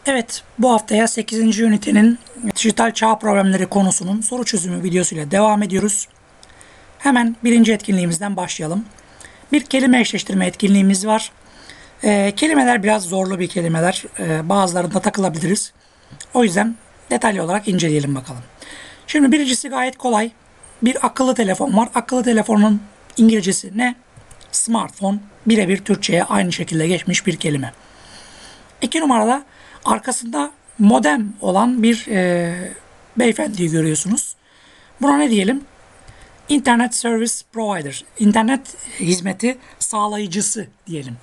Evet, bu haftaya 8. ünitenin dijital çağ problemleri konusunun soru çözümü videosuyla devam ediyoruz. Hemen birinci etkinliğimizden başlayalım. Bir kelime eşleştirme etkinliğimiz var. Kelimeler biraz zorlu bir kelimeler. Bazılarında takılabiliriz. O yüzden detaylı olarak inceleyelim bakalım. Şimdi birincisi gayet kolay. Bir akıllı telefon var. Akıllı telefonun İngilizcesi ne? Smartphone. Birebir Türkçe'ye aynı şekilde geçmiş bir kelime. 2 numarada arkasında modem olan bir beyefendiyi görüyorsunuz. Buna ne diyelim? Internet Service Provider. İnternet hizmeti sağlayıcısı diyelim.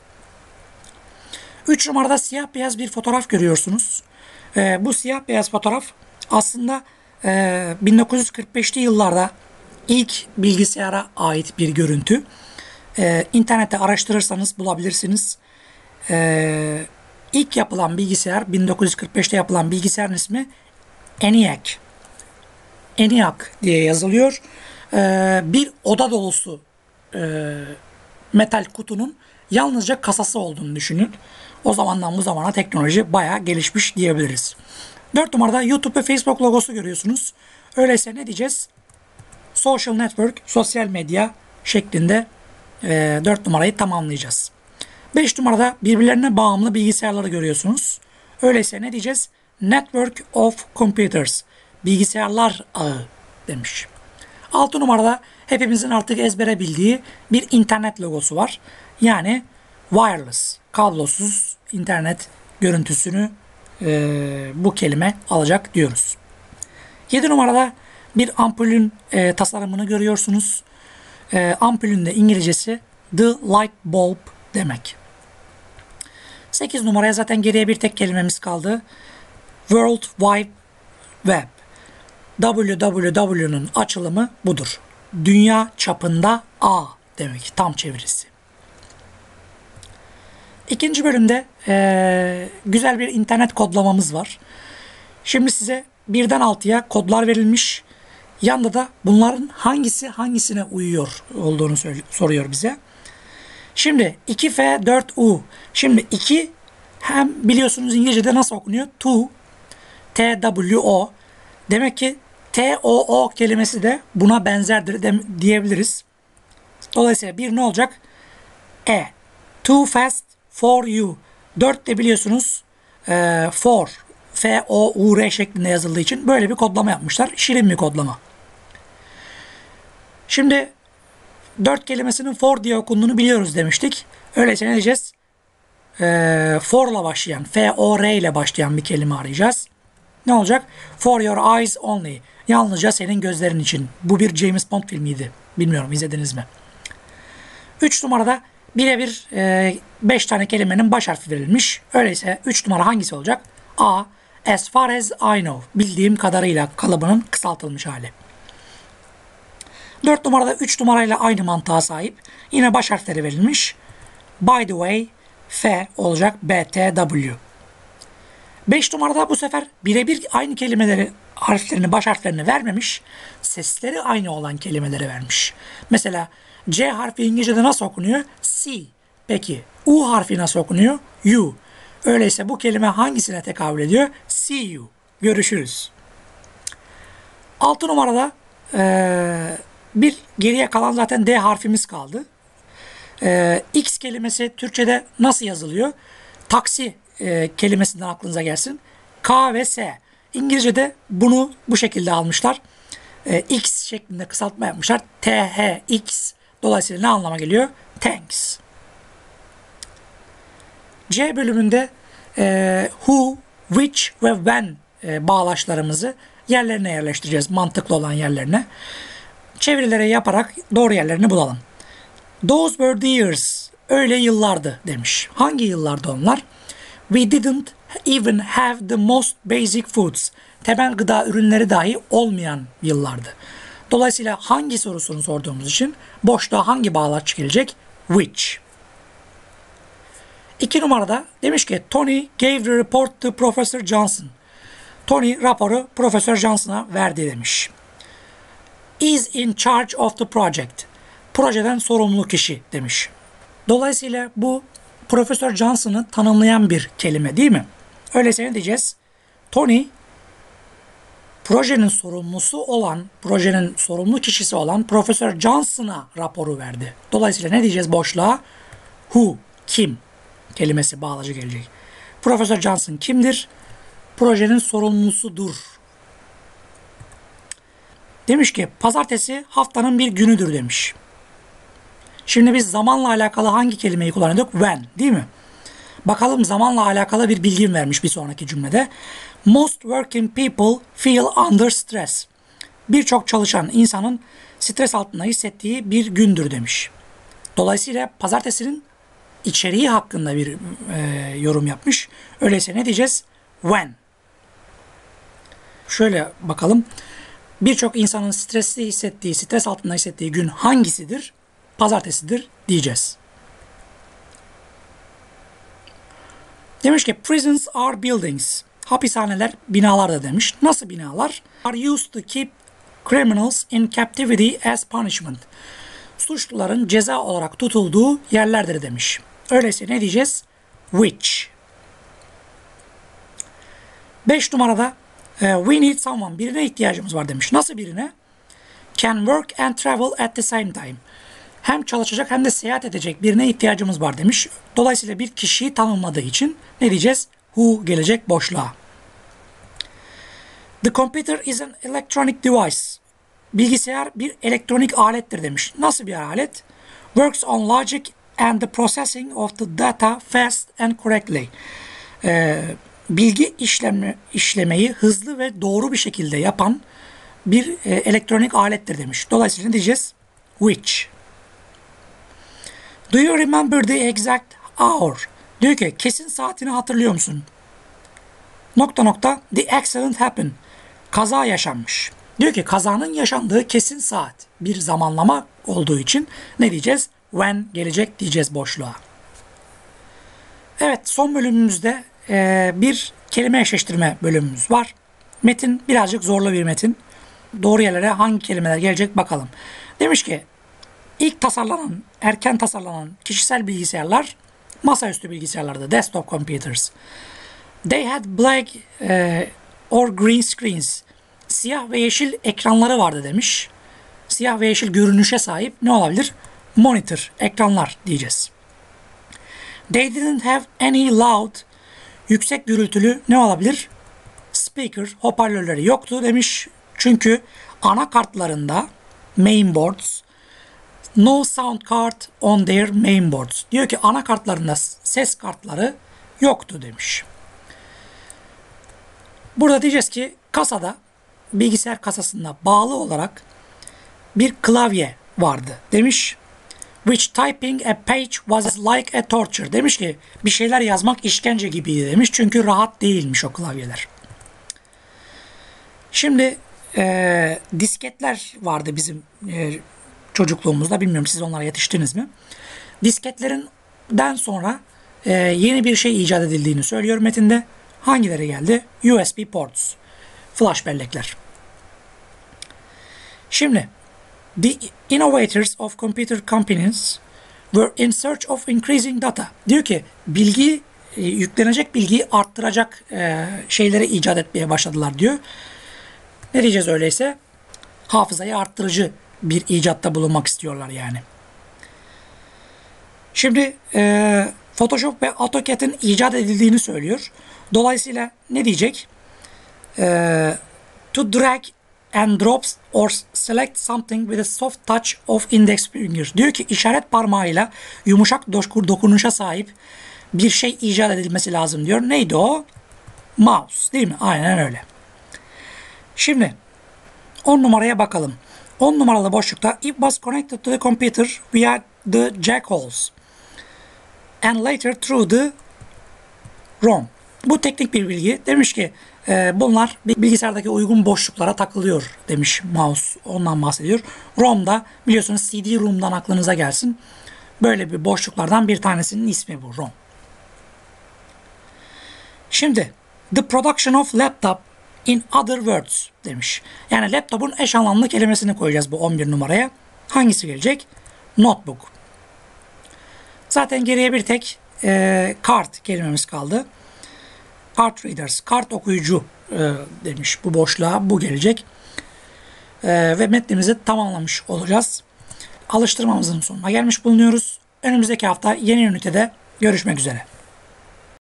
3 numarada siyah beyaz bir fotoğraf görüyorsunuz. Bu siyah beyaz fotoğraf aslında 1945'li yıllarda ilk bilgisayara ait bir görüntü. İnternette araştırırsanız bulabilirsiniz. İlk yapılan bilgisayar, 1945'te yapılan bilgisayarın ismi ENIAC. ENIAC diye yazılıyor. Bir oda dolusu metal kutunun yalnızca kasası olduğunu düşünün. O zamandan bu zamana teknoloji bayağı gelişmiş diyebiliriz. 4 numarada YouTube ve Facebook logosu görüyorsunuz. Öyleyse ne diyeceğiz? Social network, sosyal medya şeklinde 4 numarayı tamamlayacağız. 5 numarada birbirlerine bağımlı bilgisayarları görüyorsunuz. Öyleyse ne diyeceğiz? Network of computers, bilgisayarlar ağı demiş. 6 numarada hepimizin artık ezbere bildiği bir internet logosu var. Yani wireless, kablosuz internet görüntüsünü bu kelime alacak diyoruz. 7 numarada bir ampulün tasarımını görüyorsunuz. Ampulün de İngilizcesi the light bulb demek. 8 numaraya zaten geriye bir tek kelimemiz kaldı. World Wide Web. www'nun açılımı budur. Dünya çapında ağ demek, tam çevirisi. İkinci bölümde güzel bir internet kodlamamız var. Şimdi size 1'den 6'ya kodlar verilmiş. Yanda da bunların hangisi hangisine uyuyor olduğunu soruyor bize. Şimdi 2F 4U. Şimdi 2 hem biliyorsunuz İngilizce'de nasıl okunuyor? To, TWO. Demek ki TOO kelimesi de buna benzerdir diyebiliriz. Dolayısıyla bir ne olacak? Too fast for you. 4 de biliyorsunuz for, F-O-U-R şeklinde yazıldığı için böyle bir kodlama yapmışlar. Şirin bir kodlama. Şimdi 4 kelimesinin for diye okunduğunu biliyoruz demiştik. Öyleyse ne diyeceğiz? For'la başlayan, F-O-R ile başlayan bir kelime arayacağız. Ne olacak? For your eyes only. Yalnızca senin gözlerin için. Bu bir James Bond filmiydi. Bilmiyorum izlediniz mi? 3 numarada birebir 5 tane kelimenin baş harfi verilmiş. Öyleyse 3 numara hangisi olacak? A. As far as I know. Bildiğim kadarıyla kalıbının kısaltılmış hali. 4 numarada 3 numarayla aynı mantığa sahip. Yine baş harfleri verilmiş. By the way, F olacak BTW. 5 numarada bu sefer birebir aynı kelimeleri, harflerini, baş harflerini vermemiş. Sesleri aynı olan kelimeleri vermiş. Mesela C harfi İngilizce'de nasıl okunuyor? C. Peki U harfi nasıl okunuyor? U. Öyleyse bu kelime hangisine tekabül ediyor? See you. Görüşürüz. 6 numarada bir geriye kalan zaten D harfimiz kaldı. X kelimesi Türkçe'de nasıl yazılıyor? Taksi kelimesinden aklınıza gelsin. K ve S. İngilizce'de bunu bu şekilde almışlar. X şeklinde kısaltma yapmışlar. THX. Dolayısıyla ne anlama geliyor? Thanks. C bölümünde who, which ve when bağlaçlarımızı yerlerine yerleştireceğiz. Mantıklı olan yerlerine. Çevirileri yaparak doğru yerlerini bulalım. Those were the years. Öyle yıllardı demiş. Hangi yıllardı onlar? We didn't even have the most basic foods. Temel gıda ürünleri dahi olmayan yıllardı. Dolayısıyla hangi sorusunu sorduğumuz için boşluğa hangi bağlaç gelecek? Which. 2 numarada demiş ki Tony gave the report to Professor Johnson. Tony raporu Profesör Johnson'a verdi demiş. Is in charge of the project. Projeden sorumlu kişi demiş. Dolayısıyla bu Profesör Johnson'ı tanımlayan bir kelime değil mi? Öyleyse ne diyeceğiz? Tony projenin sorumlu kişisi olan Profesör Johnson'a raporu verdi. Dolayısıyla ne diyeceğiz boşluğa? Who, kim kelimesi bağlacı gelecek. Profesör Johnson kimdir? Projenin sorumlusudur. Demiş ki pazartesi haftanın bir günüdür demiş. Şimdi biz zamanla alakalı hangi kelimeyi kullanıyorduk? When, değil mi? Bakalım zamanla alakalı bir bilgim vermiş bir sonraki cümlede. Most working people feel under stress. Birçok çalışan insanın stres altında hissettiği bir gündür demiş. Dolayısıyla pazartesinin içeriği hakkında bir yorum yapmış. Öyleyse ne diyeceğiz? When. Şöyle bakalım. Birçok insanın stres altında hissettiği gün hangisidir? Pazartesidir diyeceğiz. Demiş ki prisons are buildings. Hapishaneler binalardır demiş. Nasıl binalar? Are used to keep criminals in captivity as punishment. Suçluların ceza olarak tutulduğu yerlerdir demiş. Öyleyse ne diyeceğiz? Which. 5 numarada we need someone. Birine ihtiyacımız var demiş. Nasıl birine? Can work and travel at the same time. Hem çalışacak hem de seyahat edecek birine ihtiyacımız var demiş. Dolayısıyla bir kişiyi tanımladığı için ne diyeceğiz? Who gelecek boşluğa. The computer is an electronic device. Bilgisayar bir elektronik alettir demiş. Nasıl bir alet? Works on logic and the processing of the data fast and correctly. Bilgi işlemeyi hızlı ve doğru bir şekilde yapan bir elektronik alettir demiş. Dolayısıyla ne diyeceğiz? Which. Do you remember the exact hour? Diyor ki kesin saatini hatırlıyor musun? ... The accident happened. Kaza yaşanmış. Diyor ki kazanın yaşandığı kesin saat. Bir zamanlama olduğu için ne diyeceğiz? When gelecek diyeceğiz boşluğa. Evet, son bölümümüzde bir kelime eşleştirme bölümümüz var. Metin birazcık zorlu bir metin. Doğru yerlere hangi kelimeler gelecek bakalım. Demiş ki erken tasarlanan kişisel bilgisayarlar masaüstü bilgisayarlardı. Desktop computers. They had black or green screens. Siyah ve yeşil ekranları vardı demiş. Siyah ve yeşil görünüşe sahip ne olabilir? Monitor, ekranlar diyeceğiz. They didn't have any loud, yüksek gürültülü ne olabilir? Speaker, hoparlörleri yoktu demiş. Çünkü anakartlarında mainboards, no sound card on their mainboards. Diyor ki anakartlarında ses kartları yoktu demiş. Burada diyeceğiz ki kasada, bilgisayar kasasında bağlı olarak bir klavye vardı demiş. Which typing a page was like a torture. Demiş ki bir şeyler yazmak işkence gibiydi demiş. Çünkü rahat değilmiş o klavyeler. Şimdi disketler vardı bizim çocukluğumuzda. Bilmiyorum siz onlara yetiştiniz mi? Disketlerinden sonra yeni bir şey icat edildiğini söylüyor metinde. Hangileri geldi? USB ports. Flash bellekler. Şimdi the innovators of computer companies were in search of increasing data. Diyor ki yüklenecek bilgiyi arttıracak şeyleri icat etmeye başladılar diyor. Ne diyeceğiz öyleyse? Hafızayı arttırıcı bir icatta bulunmak istiyorlar yani. Şimdi Photoshop ve AutoCAD'in icat edildiğini söylüyor. Dolayısıyla ne diyecek? To drag and drop or select something with a soft touch of index finger. Diyor ki işaret parmağıyla yumuşak dokunuşa sahip bir şey icat edilmesi lazım diyor. Neydi o? Mouse değil mi? Aynen öyle. Şimdi 10 numaraya bakalım. 10 numaralı boşlukta it was connected to the computer via the jack holes and later through the ROM. Bu teknik bir bilgi. Demiş ki bunlar bilgisayardaki uygun boşluklara takılıyor demiş mouse. Ondan bahsediyor. ROM'da biliyorsunuz CD-ROM'dan aklınıza gelsin. Böyle bir boşluklardan bir tanesinin ismi bu ROM. Şimdi the production of laptop in other words demiş. Yani laptopun eş anlamlı kelimesini koyacağız bu 11 numaraya. Hangisi gelecek? Notebook. Zaten geriye bir tek card kelimemiz kaldı. Card readers, kart okuyucu demiş bu boşluğa. Bu gelecek. Ve metnimizi tamamlamış olacağız. Alıştırmamızın sonuna gelmiş bulunuyoruz. Önümüzdeki hafta yeni ünitede görüşmek üzere.